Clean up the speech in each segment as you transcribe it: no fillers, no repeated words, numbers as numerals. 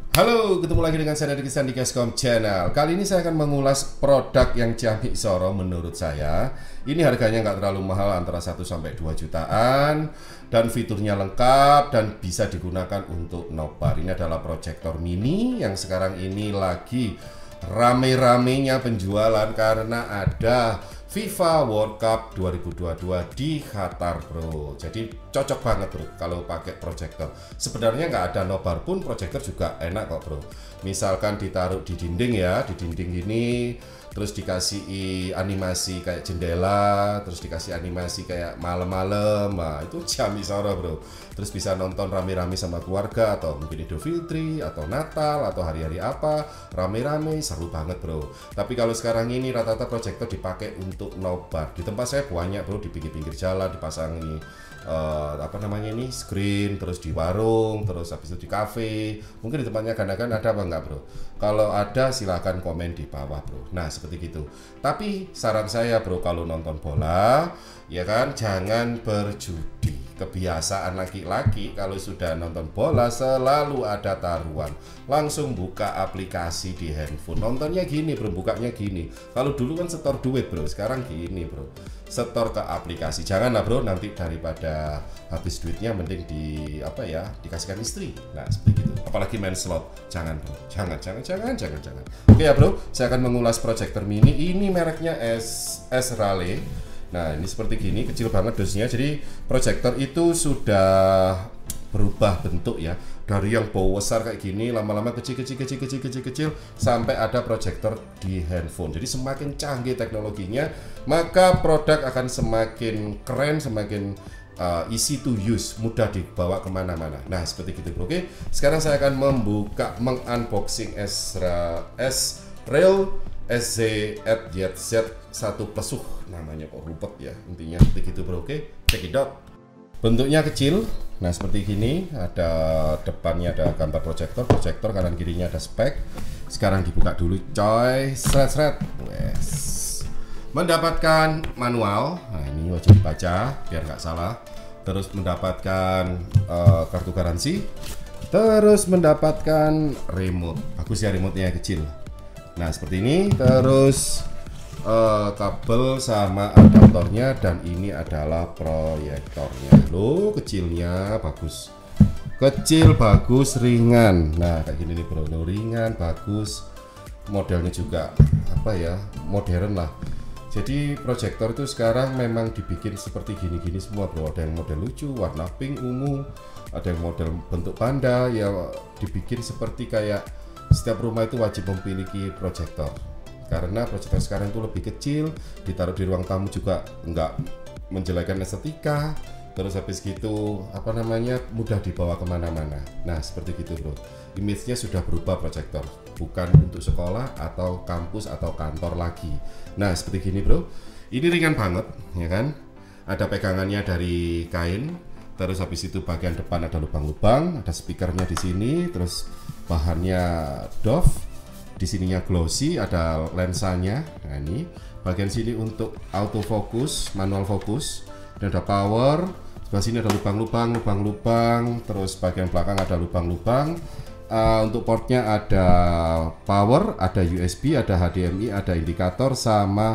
Halo, ketemu lagi dengan saya Deddy Kisan di Keskom Channel. Kali ini saya akan mengulas produk yang Ciamik Soro menurut saya. Ini harganya nggak terlalu mahal, antara 1-2 jutaan. Dan fiturnya lengkap dan bisa digunakan untuk nobar. Ini adalah proyektor mini yang sekarang ini lagi rame-ramenya penjualan karena ada FIFA World Cup 2022 di Qatar, bro. Jadi cocok banget, bro, kalau pakai proyektor. Sebenarnya nggak ada nobar pun proyektor juga enak kok, bro. Misalkan ditaruh di dinding ya, di dinding ini, terus dikasih animasi kayak jendela, terus dikasih animasi kayak malam-malam. Nah, itu Ciamik Soro, bro. Terus bisa nonton rame-rame sama keluarga, atau mungkin Idul Fitri, atau Natal, atau hari-hari apa, rame-rame, seru banget, bro. Tapi kalau sekarang ini rata-rata proyektor dipakai untuk nobar. Di tempat saya banyak, bro, di pinggir-pinggir jalan dipasang ini screen, terus di warung, terus habis itu di cafe. Mungkin di tempatnya Ganakan ada apa enggak, bro? Kalau ada silahkan komen di bawah, bro. Nah, seperti gitu. Tapi saran saya, bro, kalau nonton bola ya kan jangan berjudi. Kebiasaan laki-laki kalau sudah nonton bola selalu ada taruhan. Langsung buka aplikasi di handphone. Nontonnya gini, bro, bukanya gini. Kalau dulu kan setor duit, bro. Sekarang gini, bro. Setor ke aplikasi. Janganlah, bro, nanti daripada habis duitnya mending dikasihkan istri. Nah, seperti itu. Apalagi main slot. Jangan, bro. Jangan. Oke ya, bro. Saya akan mengulas proyektor mini. Ini mereknya S Raleigh. Nah, ini seperti gini, kecil banget dosnya. Jadi proyektor itu sudah berubah bentuk ya, dari yang bau besar kayak gini lama-lama kecil sampai ada proyektor di handphone. Jadi semakin canggih teknologinya, maka produk akan semakin keren, semakin easy to use, mudah dibawa kemana-mana. Nah, seperti gitu, bro. Oke, sekarang saya akan mengunboxing S Rail SZ1 Plus, namanya kok rupet ya, intinya seperti gitu, bro. Oke, check it out. Bentuknya kecil, nah seperti gini. Ada depannya ada gambar proyektor kanan kirinya ada spek. Sekarang dibuka dulu, coy. Seret. Wes. Mendapatkan manual, nah ini wajib dibaca biar nggak salah. Terus mendapatkan kartu garansi. Terus mendapatkan remote, bagus ya, remote-nya kecil. Nah, seperti ini. Terus kabel sama adaptornya, dan ini adalah proyektornya. Loh, kecilnya bagus. Kecil, bagus, ringan. Nah, kayak gini nih, bro. Loh, ringan, bagus. Modelnya juga modern lah. Jadi proyektor itu sekarang memang dibikin seperti gini-gini semua, bro. Ada yang model lucu, warna pink, ungu. Ada yang model bentuk panda, ya dibikin seperti kayak setiap rumah itu wajib memiliki proyektor, karena proyektor sekarang itu lebih kecil, ditaruh di ruang tamu juga nggak menjelekkan estetika. Terus habis gitu mudah dibawa kemana-mana. Nah, seperti gitu, bro. Image-nya sudah berubah proyektor, bukan untuk sekolah atau kampus atau kantor lagi. Nah, seperti gini, bro. Ini ringan banget, ya kan? Ada pegangannya dari kain. Terus habis itu bagian depan ada lubang-lubang, ada speakernya di sini. Terus bahannya doff, di sininya glossy, ada lensanya. Nah, ini bagian sini untuk autofocus, manual fokus, dan ada power. Sebelah sini ada lubang-lubang. Terus bagian belakang ada lubang-lubang. Untuk portnya ada power, ada USB, ada HDMI, ada indikator sama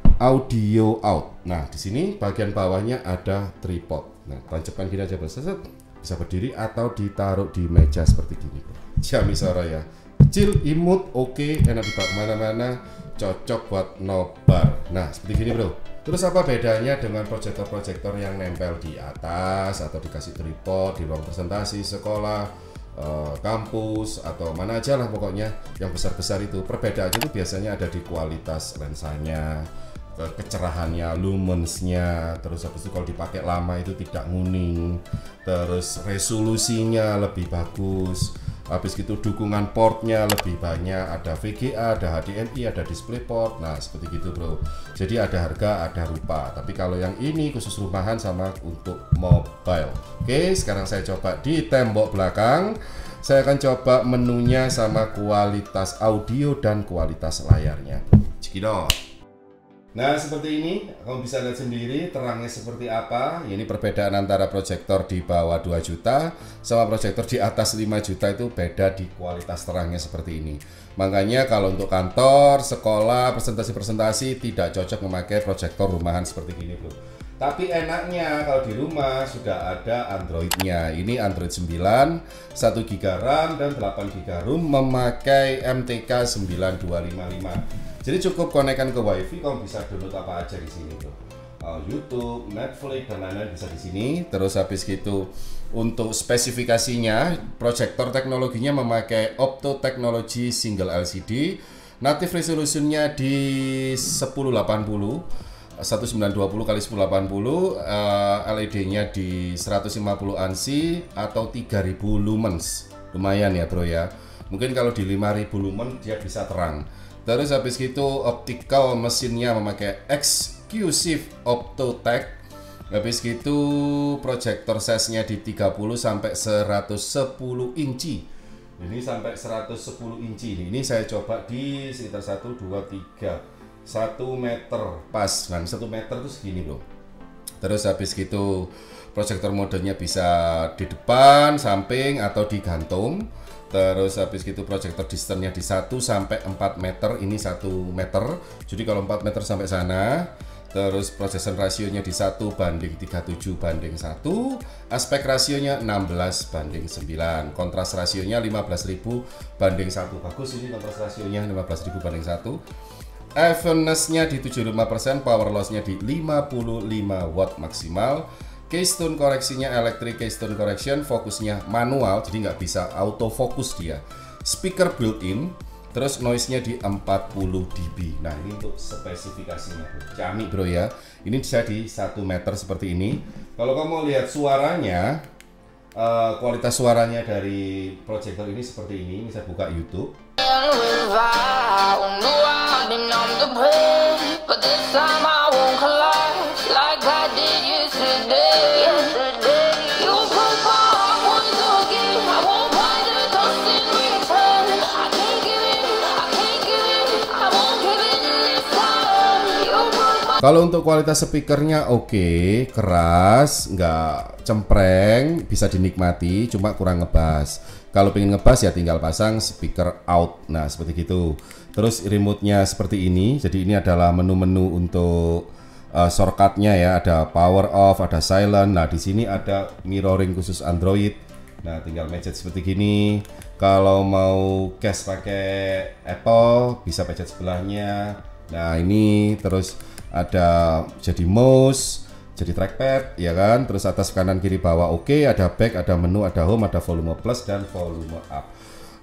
audio out. Nah, di sini bagian bawahnya ada tripod. Nah, tancapkan gini aja, bisa berdiri atau ditaruh di meja seperti gini, bro. Ciamik Soro ya, kecil, imut, oke, enak dibawa kemana-mana, cocok buat nobar. Nah, seperti gini, bro. Terus apa bedanya dengan proyektor-proyektor yang nempel di atas atau dikasih tripod di ruang presentasi sekolah, kampus, atau mana aja lah pokoknya yang besar-besar itu? Perbedaannya itu biasanya ada di kualitas lensanya, kecerahannya, lumensnya. Terus habis itu kalau dipakai lama itu tidak nguning. Terus resolusinya lebih bagus. Habis itu dukungan portnya lebih banyak, ada VGA, ada HDMI, ada DisplayPort. Nah, seperti gitu, bro. Jadi ada harga, ada rupa. Tapi kalau yang ini khusus rumahan sama untuk mobile. Oke, sekarang saya coba di tembok belakang. Saya akan coba menunya sama kualitas audio dan kualitas layarnya. Cekidot. Nah, seperti ini, kamu bisa lihat sendiri terangnya seperti apa. Ini perbedaan antara proyektor di bawah 2 juta sama proyektor di atas 5 juta itu beda di kualitas terangnya seperti ini. Makanya kalau untuk kantor, sekolah, presentasi-presentasi tidak cocok memakai proyektor rumahan seperti ini, bro. Tapi enaknya kalau di rumah sudah ada Android-nya. Ini Android 9, 1 GB RAM dan 8 GB ROM memakai MTK 9255. Jadi cukup konekkan ke WiFi, kamu bisa download apa aja di sini tuh. YouTube, Netflix dan lain-lain bisa di sini. Terus habis gitu untuk spesifikasinya, proyektor teknologinya memakai Opto Technology Single LCD. Native resolutionnya di 1080 1920 x 1080, LED-nya di 150 ANSI atau 3000 lumens. Lumayan ya, bro ya. Mungkin kalau di 5000 lumen dia bisa terang. Terus habis itu optical mesinnya memakai Exclusive Optotech. Habis gitu proyektor size-nya di 30 sampai 110 inci. Ini sampai 110 inci. Ini saya coba di sekitar 1 2 3 1 meter pas. Nah, 1 meter itu segini, bro. Terus habis gitu proyektor modenya bisa di depan, samping atau digantung. Terus habis gitu proyektor distance-nya di 1 sampai 4 meter, ini 1 meter. Jadi kalau 4 meter sampai sana. Terus projection rasionya di 1:37:1. Aspek rasionya 16:9. Kontras rasionya 15.000/1. Bagus ini kontras rasionya 15.000/1. Evenness-nya di 75%, power loss-nya di 55 watt maksimal. Keystone koreksinya electric keystone correction, fokusnya manual, jadi nggak bisa autofocus dia. Speaker built-in, terus noise-nya di 40 dB. Nah, ini untuk spesifikasinya, bro. Ciamik, bro ya. Ini bisa di 1 meter seperti ini. Kalau kamu mau lihat suaranya, kualitas suaranya dari proyektor ini seperti ini. Bisa buka YouTube. Kalau untuk kualitas speakernya oke, keras, nggak cempreng, bisa dinikmati, cuma kurang ngebas. Kalau pengen ngebas ya tinggal pasang speaker out. Nah, seperti gitu. Terus remote-nya seperti ini. Jadi ini adalah menu-menu untuk shortcut-nya ya. Ada power off, ada silent. Nah, di sini ada mirroring khusus Android. Nah, tinggal pencet seperti gini. Kalau mau cache pakai Apple, bisa pencet sebelahnya. Nah, ini terus ada jadi mouse, jadi trackpad, ya kan. Terus atas kanan kiri bawah oke, ada back, ada menu, ada home, ada volume plus dan volume up.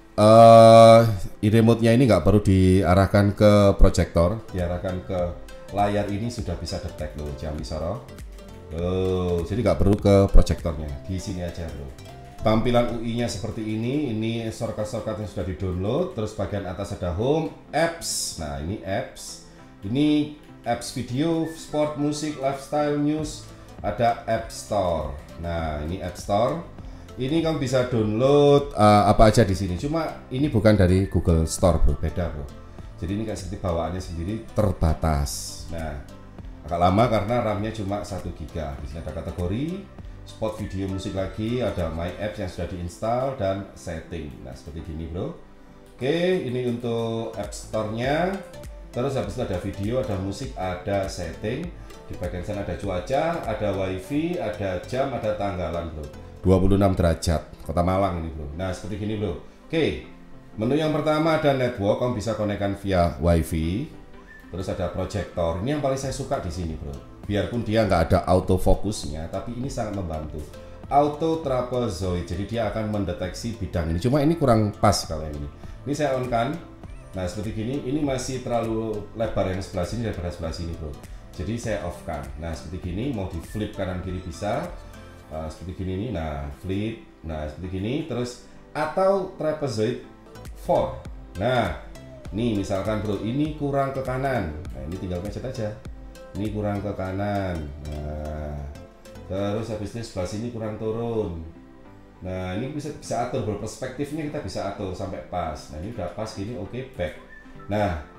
Remote-nya ini nggak perlu diarahkan ke proyektor, diarahkan ke layar ini sudah bisa detect loh, jam isoro. Jadi nggak perlu ke proyektornya, di sini aja bro. Tampilan UI-nya seperti ini shortcut-shortcut yang sudah di-download. Terus bagian atas ada home, apps. Nah, ini apps. Ini apps video, sport, musik, lifestyle, news, ada App Store. Nah, ini App Store. Ini kamu bisa download apa aja di sini. Cuma ini bukan dari Google Store, bro, beda, bro. Jadi ini kayak seperti bawaannya sendiri terbatas. Nah, agak lama karena RAM-nya cuma 1 GB. Di sini ada kategori, sport, video, musik lagi, ada My Apps yang sudah diinstal dan setting. Nah, seperti gini, bro. Oke, ini untuk App Store-nya. Terus habis itu ada video, ada musik, ada setting. Di bagian sana ada cuaca, ada wifi, ada jam, ada tanggalan, bro. 26 derajat, Kota Malang ini, bro. Nah, seperti gini, bro. Oke, menu yang pertama ada network, kamu bisa konekkan via wifi. Terus ada proyektor. Ini yang paling saya suka di sini, bro. Biarpun dia nggak ada autofokusnya, tapi ini sangat membantu. Auto trapezoid, jadi dia akan mendeteksi bidang ini. Cuma ini kurang pas kalau yang ini. Ini saya on kan. Nah, seperti gini, ini masih terlalu lebar yang sebelah sini daripada sebelah sini, bro. Jadi saya off kan. Nah, seperti gini, mau di flip kanan kiri bisa. Seperti gini nih, nah flip. Nah, seperti gini, terus atau trapezoid 4. Nah, nih misalkan bro, ini kurang ke kanan. Nah, ini tinggal pencet aja. Ini kurang ke kanan. Nah, terus habis itu sebelah sini kurang turun. Nah, ini bisa atur bro, perspektifnya kita bisa atur sampai pas. Nah, ini udah pas gini, oke, back. Nah,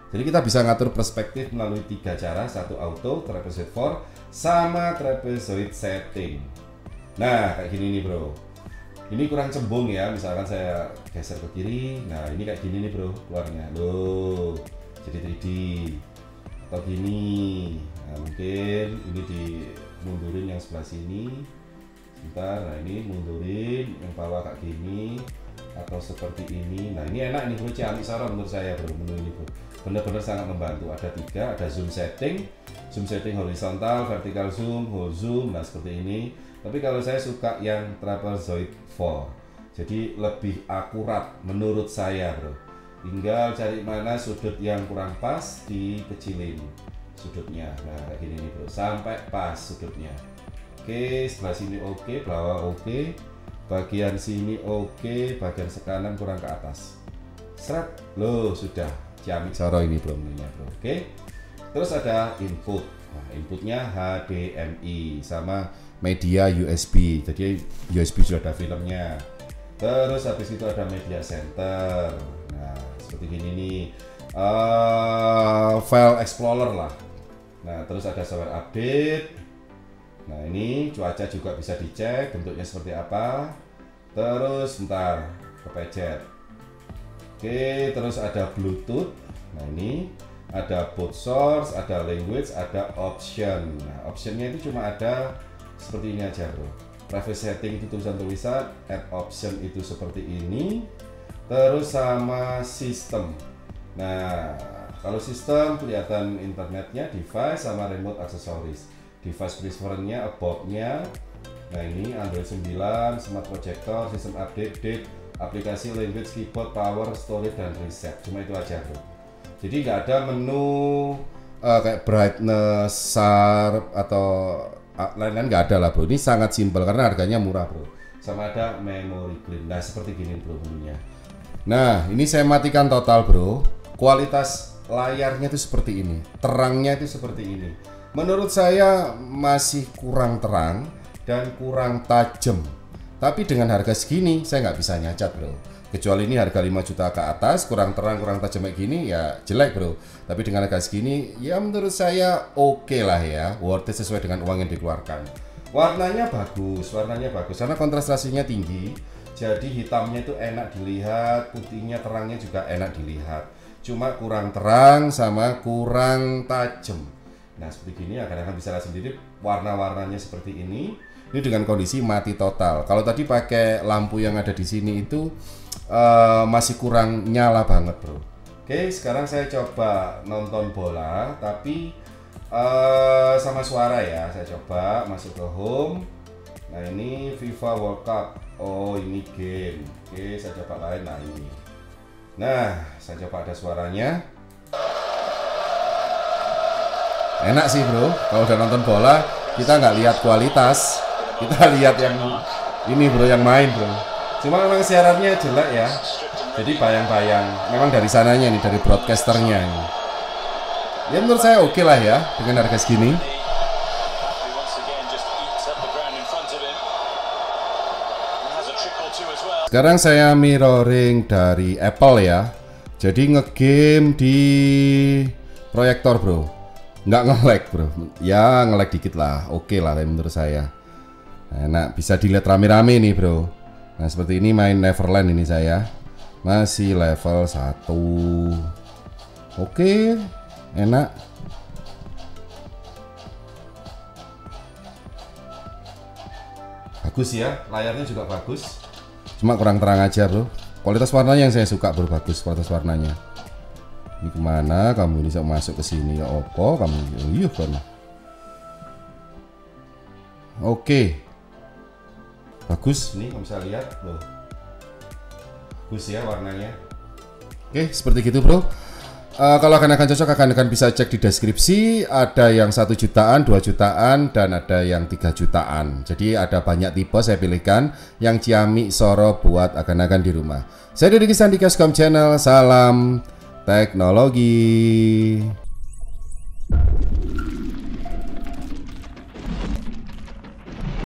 Jadi kita bisa ngatur perspektif melalui 3 cara, satu auto, trapezoid 4, sama trapezoid setting. Nah kayak gini nih bro, ini kurang cembung ya, misalkan saya geser ke kiri, nah ini kayak gini nih bro keluarnya, loh jadi 3D atau gini. Nah mungkin ini dimundurin yang sebelah sini sebentar, nah ini mundurin yang bawah kayak gini atau seperti ini. Nah ini enak nih bro, ciamik saron menurut saya bro, menu ini bro benar-benar sangat membantu. Ada 3, ada zoom setting horizontal, vertical zoom, whole zoom, nah seperti ini. Tapi kalau saya suka yang trapezoid 4, jadi lebih akurat menurut saya bro. Tinggal cari mana sudut yang kurang pas, dikecilin sudutnya. Nah kayak gini nih bro, sampai pas sudutnya. Oke, sebelah sini oke, bawah oke, bagian sini oke, bagian sekanan kurang ke atas. Seret, loh sudah ciamik soro ini bro menunya bro. Oke, terus ada input. Nah, inputnya HDMI sama media USB. Jadi USB sudah ada filmnya. Terus habis itu ada media center. Nah seperti gini nih, file explorer lah. Nah terus ada software update. Nah ini cuaca juga bisa dicek bentuknya seperti apa. Terus bentar, kepecet. Oke, terus ada Bluetooth. Nah ini ada boot source, ada language, ada option. Nah optionnya itu cuma ada seperti ini aja bro. Private setting itu tulisan-tulisan, add option itu seperti ini. Terus sama sistem. Nah kalau sistem kelihatan internetnya, device sama remote accessories. Device preferennya, about-nya. Nah ini Android 9, smart projector, sistem update, date, aplikasi, language, keyboard, power, storage, dan reset. Cuma itu aja bro. Jadi nggak ada menu kayak brightness, sharp, atau lain-lain, nggak ada lah bro. Ini sangat simpel karena harganya murah bro. Sama ada memory clean. Nah seperti gini bro menunya. Nah ini saya matikan total bro. Kualitas layarnya itu seperti ini, terangnya itu seperti ini. Menurut saya masih kurang terang dan kurang tajam. Tapi dengan harga segini saya nggak bisa nyacat bro. Kecuali ini harga 5 juta ke atas, kurang terang, kurang tajam kayak gini ya jelek bro. Tapi dengan harga segini ya menurut saya oke lah ya, worth it sesuai dengan uang yang dikeluarkan. Warnanya bagus karena kontrastasinya tinggi. Jadi hitamnya itu enak dilihat, putihnya terangnya juga enak dilihat. Cuma kurang terang sama kurang tajam. Nah seperti gini ya, kadang-kadang bisa lihat sendiri warna-warnanya seperti ini. Ini dengan kondisi mati total. Kalau tadi pakai lampu yang ada di sini itu masih kurang nyala banget bro. Oke, sekarang saya coba nonton bola tapi sama suara ya. Saya coba masuk ke home. Nah ini FIFA World Cup. Oh ini game. Oke, saya coba lain. Nah ini. Nah saya coba ada suaranya. Enak sih bro. Kalau udah nonton bola kita nggak lihat kualitas, kita lihat yang ini bro, yang main bro. Cuma memang siarannya jelek ya. Jadi bayang-bayang. Memang dari sananya nih, dari broadcasternya ini. Ya menurut saya oke lah ya dengan harga segini. Sekarang saya mirroring dari Apple ya. Jadi ngegame di proyektor bro. Nggak nge-lag bro. Ya nge-lag dikit lah. Oke lah menurut saya. Enak, bisa dilihat rame-rame nih bro. Nah seperti ini main Neverland ini saya. Masih level 1. Oke, enak. Bagus ya, layarnya juga bagus. Cuma kurang terang aja bro. Kualitas warnanya yang saya suka bro, bagus kualitas warnanya. Ini kemana? Kamu bisa masuk ke sini ya opo? Kamu iya kan? Oke. Bagus, nih kamu bisa lihat loh. Bagus ya warnanya. Oke, seperti gitu bro. Kalau akan cocok akan bisa cek di deskripsi. Ada yang 1 jutaan, 2 jutaan, dan ada yang 3 jutaan. Jadi ada banyak tipe saya pilihkan yang ciamik soro buat akan di rumah. Saya Deddy Kisah di Kioscom Channel. Salam teknologi.